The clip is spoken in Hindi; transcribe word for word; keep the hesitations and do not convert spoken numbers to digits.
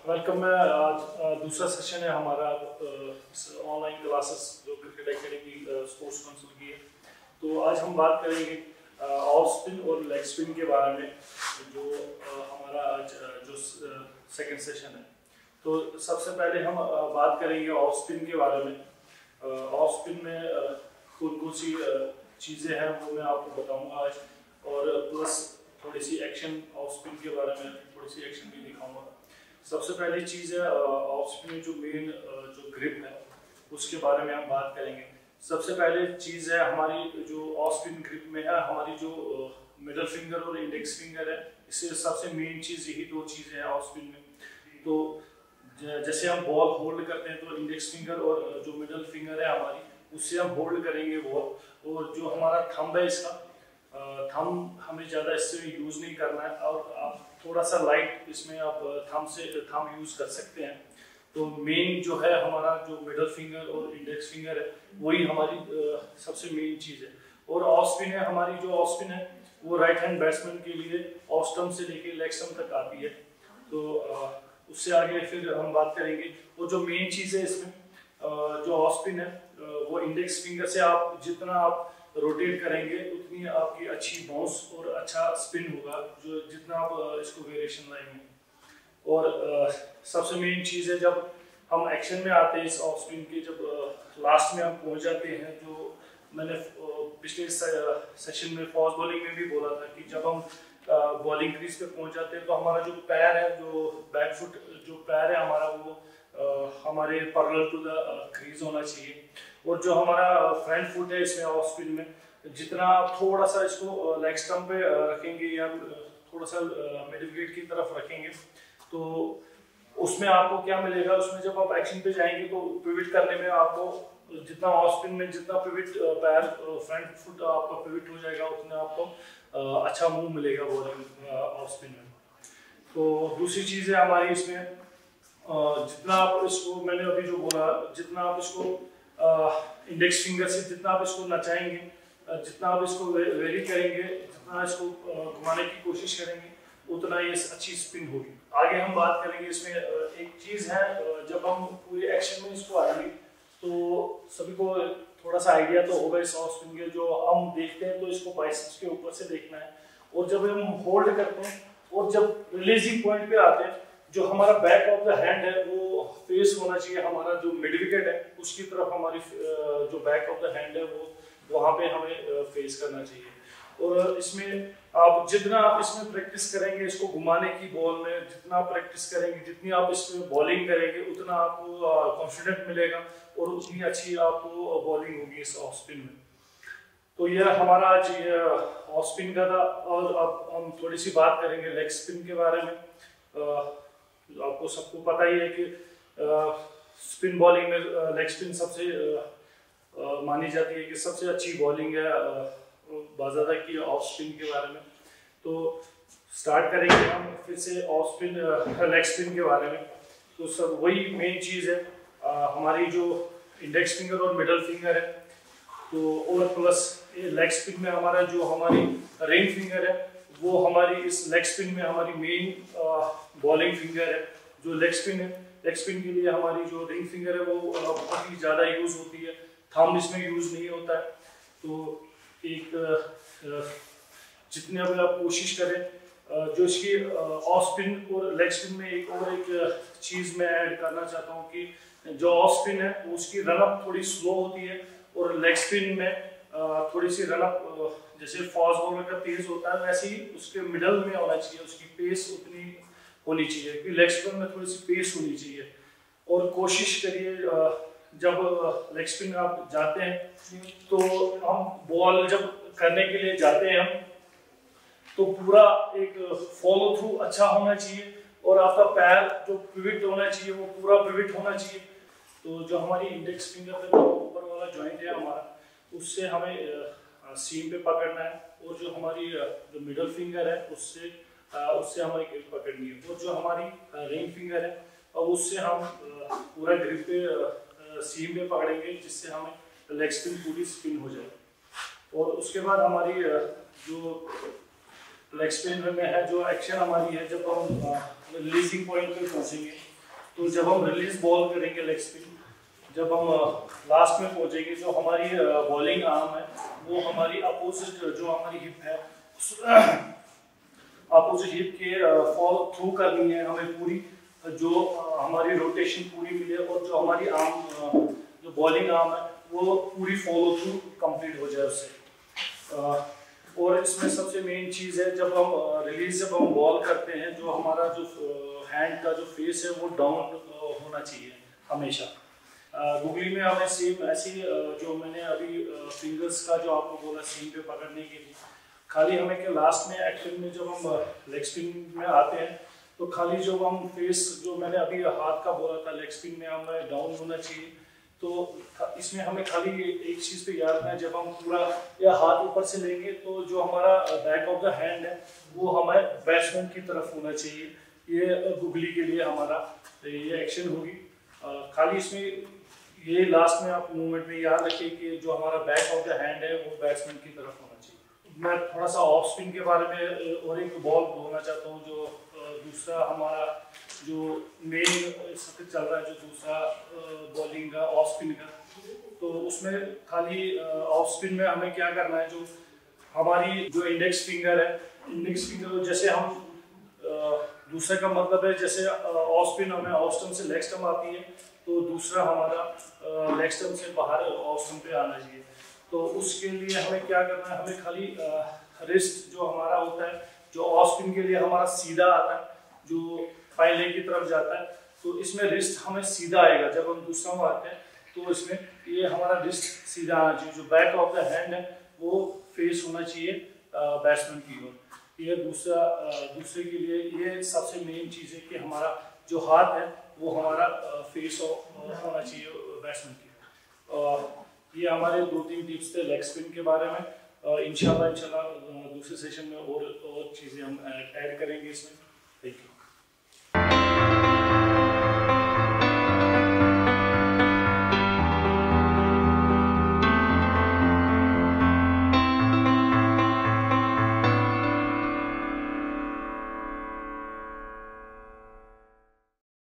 वेलकम है। आज दूसरा सेशन है हमारा ऑनलाइन क्लासेस जो क्रिकेट एकेडमी स्पोर्ट्स काउंसिल की है। तो आज हम बात करेंगे ऑफ स्पिन और लेग स्पिन के बारे में, जो आ, हमारा आज जो सेकंड सेशन है। तो सबसे पहले हम आ, बात करेंगे ऑफ स्पिन के बारे में। ऑफ स्पिन में कौन कौन सी चीज़ें हैं वो मैं आपको बताऊंगा आज, और प्लस थोड़ी सी एक्शन ऑफ स्पिन के बारे में थोड़ी सी एक्शन भी दिखाऊंगा। सबसे पहली चीज़ है ऑफ स्पिन में जो मेन जो ग्रिप है उसके बारे में हम बात करेंगे। सबसे पहले चीज़ है हमारी जो ऑफ स्पिन ग्रिप में है, हमारी जो मिडल फिंगर और इंडेक्स फिंगर है, इससे सबसे मेन चीज़ यही दो चीज़ें हैं ऑफ स्पिन में। तो जैसे हम बॉल होल्ड करते हैं तो इंडेक्स फिंगर और जो मिडल फिंगर है हमारी, उससे हम होल्ड करेंगे बॉल, और जो हमारा थंब है इसका थंब हमें ज़्यादा इससे यूज़ नहीं करना है, और आप थोड़ा सा लाइट इसमें आप थंब से थंब यूज़ कर सकते हैं। तो मेन जो है हमारा जो मिडल फिंगर और इंडेक्स फिंगर है वही हमारी सबसे मेन चीज़ है। और ऑफ स्पिन है हमारी, जो ऑफ स्पिन है वो राइट हैंड बैट्समैन के लिए ऑफ स्टंप से लेके लेग स्टंप तक आती है। तो उससे आगे फिर हम बात करेंगे। और जो मेन चीज़ है इसमें जो ऑफ स्पिन है वो इंडेक्स फिंगर से आप जितना आप रोटेट करेंगे उतनी आपकी अच्छी बाउंस और अच्छा स्पिन होगा, जो जितना आप इसको वेरिएशन लाएंगे। और आ, सबसे मेन चीज़ है जब हम एक्शन में आते हैं इस ऑफ स्पिन के, जब लास्ट में हम पहुंच जाते हैं, जो मैंने पिछले सेशन में फास्ट बॉलिंग में भी बोला था कि जब हम बॉलिंग क्रीज पे पहुंच जाते हैं तो हमारा जो पैर है, जो बैक फुट जो पैर है हमारा, वो आ, हमारे पैरेलल टू द क्रीज होना चाहिए। और जो हमारा फ्रंट फुट है इसमें ऑफ स्पिन में, जितना आप थोड़ा सा इसको लेग स्टंप पे रखेंगे या थोड़ा सा मिडिल विकेट की तरफ रखेंगे, तो उसमें आपको क्या मिलेगा, उसमें जब आप एक्शन पे जाएंगे तो पिविट करने में आपको जितना ऑफ स्पिन में जितना पिविट पैर फ्रंट फुट आपका पिविट हो जाएगा, उतना आपको अच्छा मूव मिलेगा बॉलिंग ऑफ स्पिन में। तो दूसरी चीज़ है हमारी इसमें, जितना आप इसको, मैंने अभी जो बोला, जितना आप इसको इंडेक्स फिंगर से जितना आप इसको नचाएंगे, जितना आप इसको वेरी करेंगे, जितना इसको घुमाने की कोशिश करेंगे, उतना ये अच्छी स्पिन होगी। आगे हम बात करेंगे इसमें एक चीज़ है, जब हम पूरे एक्शन में इसको आएंगे तो सभी को थोड़ा सा आइडिया तो होगा इस ऑफ स्पिन के। जो हम देखते हैं तो इसको बाइसेप्स के ऊपर से देखना है, और जब हम होल्ड करते हैं और जब रिलीजिंग पॉइंट पे आते हैं, जो हमारा बैक ऑफ द हैंड है वो फेस होना चाहिए, हमारा जो मिड विकेट है उसकी तरफ हमारी जो बैक ऑफ द हैंड है वो वहाँ पे हमें फेस करना चाहिए। और इसमें आप जितना आप इसमें प्रैक्टिस करेंगे इसको घुमाने की बॉल में, जितना आप प्रैक्टिस करेंगे, जितनी आप इसमें बॉलिंग करेंगे, उतना आपको कॉन्फिडेंट मिलेगा और उतनी अच्छी आपको बॉलिंग होगी इस ऑफ स्पिन में। तो यह हमारा आज ये ऑफ स्पिन का था। और अब हम थोड़ी सी बात करेंगे लेग स्पिन के बारे में। आपको सबको पता ही है कि स्पिन बॉलिंग में लेग स्पिन सबसे आ, मानी जाती है कि सबसे अच्छी बॉलिंग है बाज़ादा की ऑफ स्पिन के बारे में। तो स्टार्ट करेंगे हम फिर से ऑफ स्पिन लेग स्पिन के बारे में। तो सब वही मेन चीज़ है, आ, हमारी जो इंडेक्स फिंगर और मिडल फिंगर है, तो और प्लस लेग स्पिन में हमारा जो हमारी रिंग फिंगर है वो हमारी इस लेग स्पिन में हमारी मेन बॉलिंग फिंगर है। जो लेग स्पिन है, लेग स्पिन के लिए हमारी जो रिंग फिंगर है वो बहुत ही ज़्यादा यूज़ होती है, थंब इसमें यूज़ नहीं होता है। तो एक जितने भी आप कोशिश करें, जो इसकी ऑफ स्पिन और लेग स्पिन में एक और एक चीज़ मैं ऐड करना चाहता हूँ कि जो ऑफ स्पिन है उसकी रनअप थोड़ी स्लो होती है, और लेग स्पिन में थोड़ी सी रनअप जैसे फास्ट बॉलर का तेज होता है वैसे ही उसके मिडल में होना चाहिए, उसकी पेस उतनी होनी चाहिए, क्योंकि लेग स्पिन में थोड़ी सी पेस होनी चाहिए। और कोशिश करिए जब लेग स्पिन आप जाते हैं तो हम बॉल जब करने के लिए जाते हैं हम, तो पूरा एक फॉलो थ्रू अच्छा होना चाहिए, और आपका पैर जो पिविट होना चाहिए वो पूरा पिविट होना चाहिए। तो जो हमारी इंडेक्स फिंगर पे जो ऊपर वाला जॉइंट है हमारा, उससे हमें सीम पे पकड़ना है, और जो हमारी जो मिडल फिंगर है उससे उससे हमारी ग्रिप पकड़नी है, और जो हमारी रिंग फिंगर है और उससे हम पूरा ग्रिप पे सीम पे पकड़ेंगे, जिससे हमें लेग स्पिन पूरी स्पिन हो जाए। और उसके बाद हमारी जो लेग स्पिन में है जो एक्शन हमारी है, जब हम रिलीजिंग पॉइंट पे पहुंचेंगे तो जब हम रिलीज बॉल करेंगे लेग स्पिन, जब हम लास्ट में पहुंचेंगे, जो हमारी बॉलिंग आर्म है वो हमारी अपोजिट, जो हमारी हिप है अपोजिट हिप के फॉल थ्रू करनी है हमें पूरी, जो हमारी रोटेशन पूरी मिले और जो हमारी आर्म, जो बॉलिंग आर्म है वो पूरी फॉलो थ्रू कंप्लीट हो जाए उससे। और इसमें सबसे मेन चीज़ है, जब हम रिलीज जब हम बॉल करते हैं, जो हमारा जो हैंड का जो फेस है वो डाउन होना चाहिए हमेशा। गुगली में हमें सेम ऐसी, जो मैंने अभी फिंगर्स का जो आपको बोला सीन पे पकड़ने के लिए, खाली हमें के लास्ट में एक्शन में जब हम लेग स्पिन में आते हैं तो खाली जो हम फेस, जो मैंने अभी हाथ का बोला था लेग स्पिन में हमें डाउन होना चाहिए, तो इसमें हमें खाली एक चीज़ पे याद रखना है, जब हम पूरा या हाथ ऊपर से लेंगे तो जो हमारा बैक ऑफ द हैंड है वो हमारे बैट्समैन की तरफ होना चाहिए। ये गुगली के लिए हमारा ये एक्शन होगी। खाली इसमें ये लास्ट में आप मूवमेंट में याद रखिए कि जो हमारा बैक ऑफ द हैंड है वो बैट्समैन की तरफ होना चाहिए। मैं थोड़ा सा ऑफ स्पिन के बारे में और एक बॉल बोलना चाहता हूँ, जो दूसरा हमारा जो मेन इस वक्त चल रहा है, जो दूसरा बॉलिंग का ऑफ स्पिन का, तो उसमें खाली ऑफ स्पिन में हमें क्या करना है, जो हमारी जो इंडेक्स फिंगर है, इंडेक्स फिंगर जैसे हम दूसरे का मतलब है जैसे ऑफ स्पिन हमें ऑफ स्टंप से लेग स्टंप आती है, तो दूसरा हमारा लेग स्टंप से बाहर ऑफ स्टंप पे आना चाहिए। तो उसके लिए हमें क्या करना है, हमें खाली रिस्ट जो हमारा होता है, जो ऑफ स्पिन के लिए हमारा सीधा आता है, जो फाइल की तरफ जाता है, तो इसमें रिस्ट हमें सीधा आएगा। जब हम दूसरा मारते हैं तो इसमें ये हमारा रिस्ट सीधा आना चाहिए, जो बैक ऑफ द हैंड है वो फेस होना चाहिए बैट्समैन की ओर। ये दूसरा दूसरे के लिए ये सबसे मेन चीज़ है कि हमारा जो हाथ है वो हमारा फेस होना चाहिए बैट्समैन की। ये हमारे दो तीन टिप्स थे लेग स्पिन के बारे में। इंशाल्लाह इंशाल्लाह दूसरे सेशन में और और चीज़ें हम ऐड करेंगे इसमें। Thank you.